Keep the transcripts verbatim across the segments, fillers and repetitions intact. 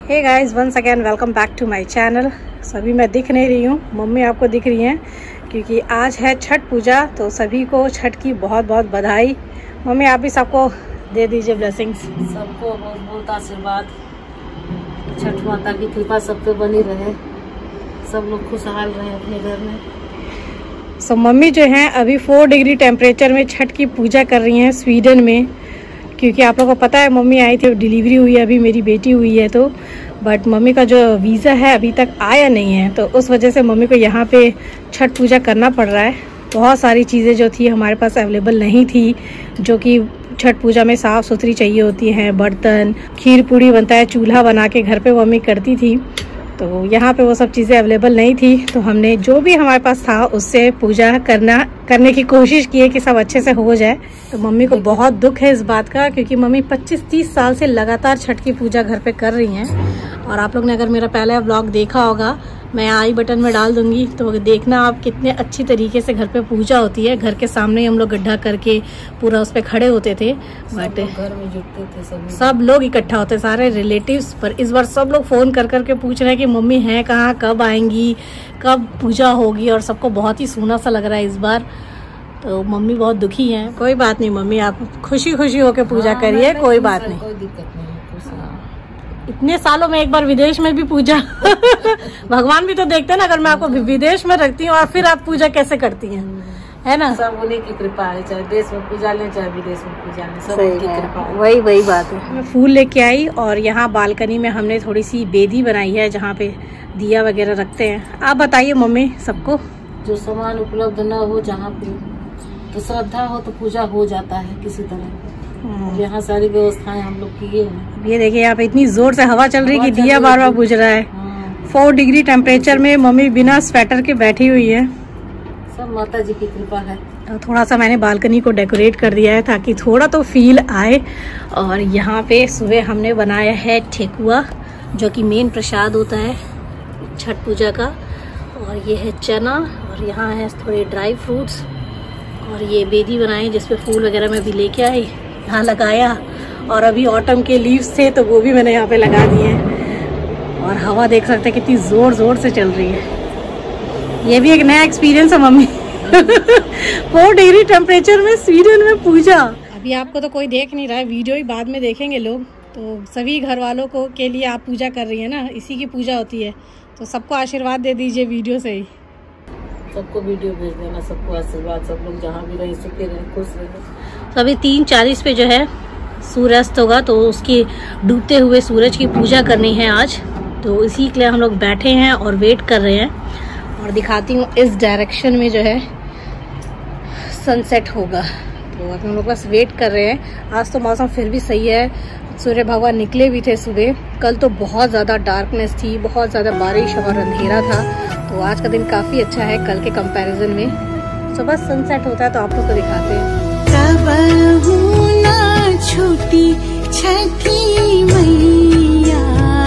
Hey guys, once again welcome back to my channel. सभी मैं दिख नहीं रही हूँ, मम्मी आपको दिख रही हैं क्योंकि आज है छठ पूजा। तो सभी को छठ की बहुत बहुत बधाई। मम्मी आप भी सबको दे दीजिए ब्लेसिंग्स। सबको बहुत बहुत आशीर्वाद, छठ माता की कृपा सब पे बनी रहे, सब लोग खुशहाल रहे अपने घर में। सो so, मम्मी जो हैं अभी फोर डिग्री टेम्परेचर में छठ की पूजा कर रही हैं स्वीडन में, क्योंकि आप लोगों को पता है मम्मी आई थी, डिलीवरी हुई है, अभी मेरी बेटी हुई है। तो बट मम्मी का जो वीज़ा है अभी तक आया नहीं है, तो उस वजह से मम्मी को यहाँ पे छठ पूजा करना पड़ रहा है। बहुत सारी चीज़ें जो थी हमारे पास अवेलेबल नहीं थी, जो कि छठ पूजा में साफ़ सुथरी चाहिए होती हैं। बर्तन, खीर पूड़ी बनता है, चूल्हा बना के घर पे मम्मी करती थी, तो यहाँ पे वो सब चीज़ें अवेलेबल नहीं थी। तो हमने जो भी हमारे पास था उससे पूजा करना करने की कोशिश की है कि सब अच्छे से हो जाए। तो मम्मी को बहुत दुख है इस बात का, क्योंकि मम्मी पच्चीस तीस साल से लगातार छठ की पूजा घर पे कर रही हैं। और आप लोग ने अगर मेरा पहला व्लॉग देखा होगा, मैं आई बटन में डाल दूंगी, तो देखना आप कितने अच्छी तरीके से घर पे पूजा होती है। घर के सामने ही हम लोग गड्ढा करके पूरा उस पर खड़े होते थे, बट घर में जुटते थे सब सब लोग इकट्ठा होते, सारे रिलेटिव्स। पर इस बार सब लोग फ़ोन कर करके पूछ रहे हैं कि मम्मी हैं कहाँ, कब आएंगी, कब पूजा होगी, और सबको बहुत ही सूना सा लग रहा है इस बार। तो मम्मी बहुत दुखी हैं। कोई बात नहीं मम्मी, आप खुशी खुशी होकर पूजा हाँ, करिए, कोई बात नहीं, कोई दिक्कत नहीं। इतने सालों में एक बार विदेश में भी पूजा भगवान भी तो देखते हैं ना, अगर मैं आपको विदेश में रखती हूँ और फिर आप पूजा कैसे करती हैं, है ना। सब उन्हीं की कृपा है, चाहे देश में पूजा लें चाहे विदेश में पूजा लें, सब उनकी कृपा है। वही वही बात है। मैं फूल लेके आई और यहाँ बालकनी में हमने थोड़ी सी बेदी बनाई है जहाँ पे दिया वगैरह रखते हैं। आप बताइए मम्मी, सबको जो सामान उपलब्ध न हो जहाँ पे, तो श्रद्धा हो तो पूजा हो जाता है किसी तरह। यहाँ सारी व्यवस्थाएं हम लोग किए हैं। ये देखिए यहाँ पे इतनी जोर से हवा चल रही है कि दिया बार बार बुझ रहा है। फोर डिग्री टेम्परेचर में मम्मी बिना स्वेटर के बैठी हुई है। सब माता जी की कृपा है। तो थोड़ा सा मैंने बालकनी को डेकोरेट कर दिया है ताकि थोड़ा तो फील आए। और यहाँ पे सुबह हमने बनाया है ठेकुआ, जो कि मेन प्रसाद होता है छठ पूजा का। और ये है चना, और यहाँ है थोड़े ड्राई फ्रूट्स, और ये बेदी बनाई जिसपे फूल वगैरह मैं भी लेके आई, यहाँ लगाया। और अभी ऑटम के लीव्स थे तो वो भी मैंने यहाँ पे लगा दिए हैं। और हवा देख सकते हैं कितनी जोर जोर से चल रही है। ये भी एक नया एक्सपीरियंस है मम्मी फोर डिग्री टेम्परेचर में स्वीडन में पूजा। अभी आपको तो कोई देख नहीं रहा है, वीडियो ही बाद में देखेंगे लोग। तो सभी घर वालों को के लिए आप पूजा कर रही है ना, इसी की पूजा होती है। तो सबको आशीर्वाद दे दीजिए वीडियो से ही। सबको वीडियो भेज देना, सबको आशीर्वाद, सब लोग जहाँ भी रहे सुखी रहे, खुश रहे। तो अभी तीन चालीस पे जो है सूर्यास्त होगा, तो उसकी डूबते हुए सूरज की पूजा करनी है आज। तो इसी के लिए हम लोग बैठे हैं और वेट कर रहे हैं। और दिखाती हूँ इस डायरेक्शन में जो है सनसेट होगा, तो अब हम लोग बस वेट कर रहे हैं। आज तो मौसम फिर भी सही है, सूर्य भगवान निकले भी थे सुबह। कल तो बहुत ज़्यादा डार्कनेस थी, बहुत ज़्यादा बारिश और अंधेरा था। तो आज का दिन काफ़ी अच्छा है कल के कंपैरिजन में। तो बस सनसेट होता है तो आप लोग को दिखाते हैं। छूटी छठी मैया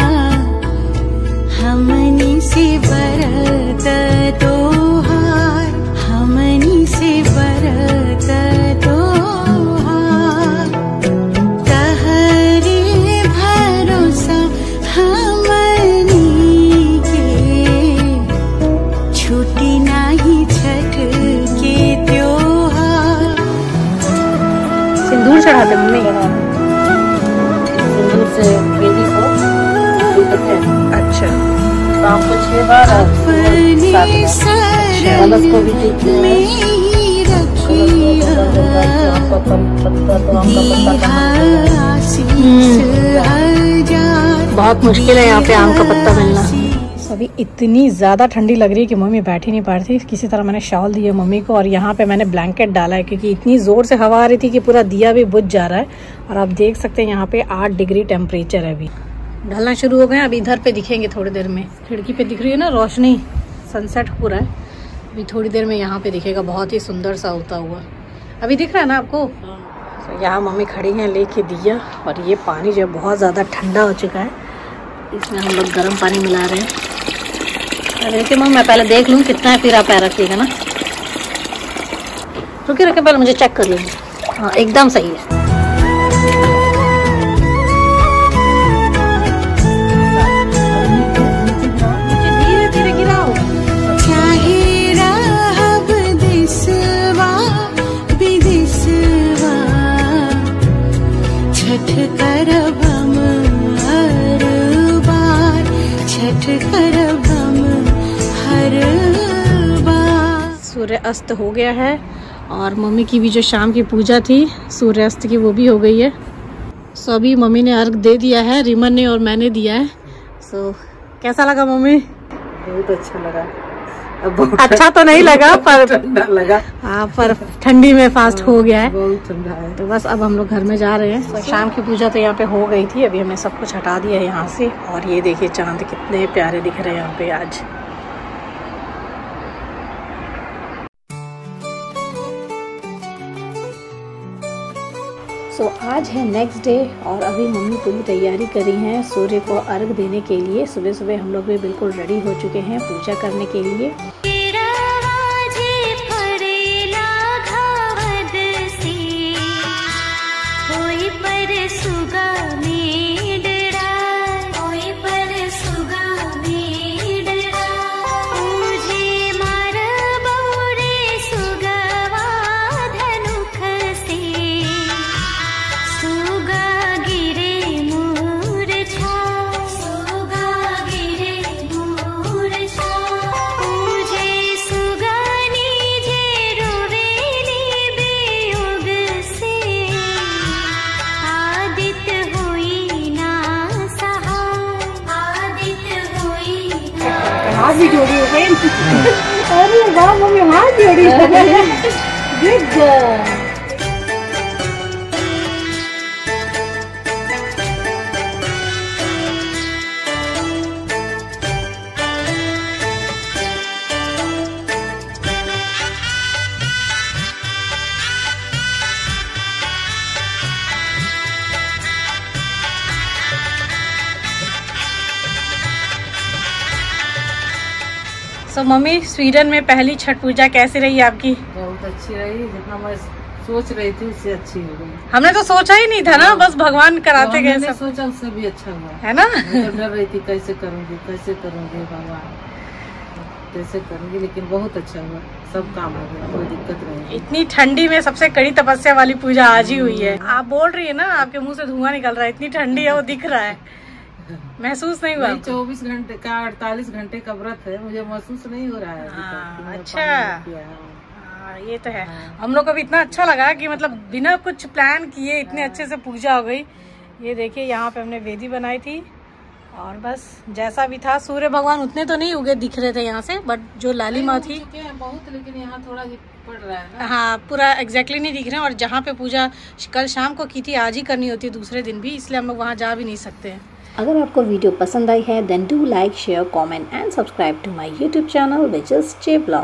हमनी से बरत तोहार, हमनी से बरत तोहार, तहरे भरोसा हमनी के, छूटी नाही छठ के त्योहार। सिंदूर चढ़ाते मम्मी, सिंदूर से बेदी को अच्छा शाम को छह बार और सात बार को भी जीतते हैं। बहुत मुश्किल है यहाँ पे आम का पत्ता मिलना। अभी इतनी ज़्यादा ठंडी लग रही है कि मम्मी बैठ ही नहीं पा रही थी। किसी तरह मैंने शॉल दिया मम्मी को, और यहाँ पे मैंने ब्लैंकेट डाला है क्योंकि इतनी ज़ोर से हवा आ रही थी कि पूरा दिया भी बुझ जा रहा है। और आप देख सकते हैं यहाँ पे आठ डिग्री टेम्परेचर है। अभी ढलना शुरू हो गए, अभी इधर पे दिखेंगे थोड़ी देर में। खिड़की पे दिख रही है ना रोशनी, सनसेट हो रहा है। अभी थोड़ी देर में यहाँ पे दिखेगा, बहुत ही सुंदर सा होता हुआ। अभी दिख रहा है ना आपको। तो यहाँ मम्मी खड़ी हैं लेके दिया, और ये पानी जो है बहुत ज़्यादा ठंडा हो चुका है, इसमें हम लोग गर्म पानी मिला रहे हैं। देखिए मम्मी, मैं पहले देख लूँ कितना है, फिर आप पैर रखिएगा ना। रुके रुके, पहले मुझे चेक कर लीजिए। हाँ एकदम सही है। करब हम हर बार, छठ करब हम हर बार। सूर्य अस्त हो गया है और मम्मी की भी जो शाम की पूजा थी सूर्य अस्त की वो भी हो गई है। सो अभी मम्मी ने अर्घ दे दिया है, रिमन ने और मैंने दिया है। सो कैसा लगा मम्मी? बहुत अच्छा लगा। अब बहुत अच्छा तो नहीं लगा पर ठंडा लगा। हाँ, पर ठंडी में फास्ट हो गया है। बहुत ठंडा है। तो बस अब हम लोग घर में जा रहे हैं। तो शाम की पूजा तो यहाँ पे हो गई थी, अभी हमने सब कुछ हटा दिया है यहाँ से। और ये देखिए चांद कितने प्यारे दिख रहे हैं यहाँ पे आज। सो so, आज है नेक्स्ट डे और अभी मम्मी पूरी तैयारी करी है सूर्य को अर्घ देने के लिए। सुबह सुबह हम लोग भी बिल्कुल रेडी हो चुके हैं पूजा करने के लिए। हाथ भी जोड़ी हो गई। अरे वाह मम्मी हाथ जोड़ी हो गई। Good girl. तो मम्मी स्वीडन में पहली छठ पूजा कैसी रही आपकी? बहुत अच्छी रही, जितना मैं सोच रही थी उससे अच्छी हो गई। हमने तो सोचा ही नहीं था ना, बस भगवान कराते गए। सब सोचा उससे भी अच्छा हुआ है ना। मैं तो डर रही थी कैसे करूँगी कैसे करूँगी भगवान कैसे करूँगी, लेकिन बहुत अच्छा हुआ, सब काम हो गया, कोई दिक्कत नहीं। इतनी ठंडी में सबसे कड़ी तपस्या वाली पूजा आज ही हुई है। आप बोल रही है ना, आपके मुंह से धुआं निकल रहा है, इतनी ठंडी है वो दिख रहा है। महसूस नहीं हुआ? चौबीस घंटे का अड़तालीस घंटे का व्रत है, मुझे महसूस नहीं हो रहा है। हाँ, अच्छा हाँ, ये तो है। हम लोग को भी इतना अच्छा लगा कि मतलब बिना कुछ प्लान किए इतने अच्छे से पूजा हो गई। ये देखिए यहाँ पे हमने वेदी बनाई थी और बस जैसा भी था। सूर्य भगवान उतने तो नहीं उगे दिख रहे थे यहाँ से, बट जो लाली माँ थी बहुत, लेकिन यहाँ थोड़ा पड़ रहा है ना। हाँ, पूरा एग्जैक्टली नहीं दिख रहे हैं। और जहाँ पे पूजा कल शाम को की थी आज ही करनी होती है दूसरे दिन भी, इसलिए हम लोग वहाँ जा भी नहीं सकते हैं। अगर आपको वीडियो पसंद आई है then do like share comment and subscribe to my YouTube channel which is J blog.